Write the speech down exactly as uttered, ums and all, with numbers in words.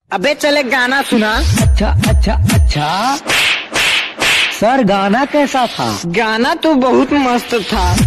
अबे चले गाना सुना। अच्छा अच्छा अच्छा सर, गाना कैसा था? गाना तो बहुत मस्त था।